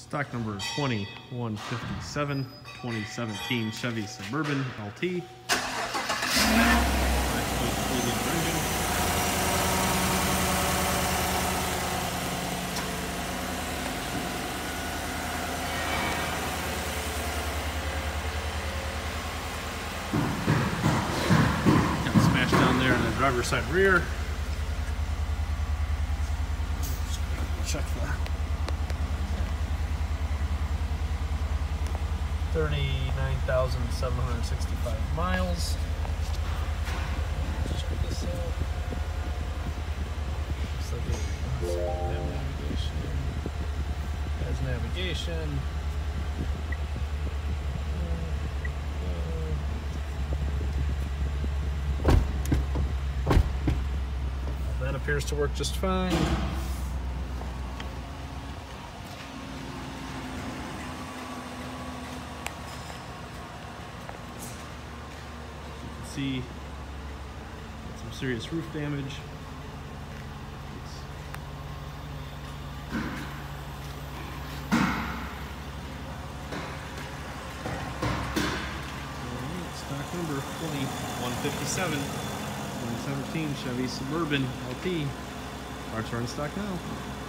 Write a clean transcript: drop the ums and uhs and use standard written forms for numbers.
Stock number 2157, 2017 Chevy Suburban LT. Got smashed down there in the driver's side rear. Check that. 39,765 miles. Just put this out. Looks like it has navigation. That appears to work just fine. See some serious roof damage. Stock number 2157, 2017 Chevy Suburban LT. Parts are in stock now.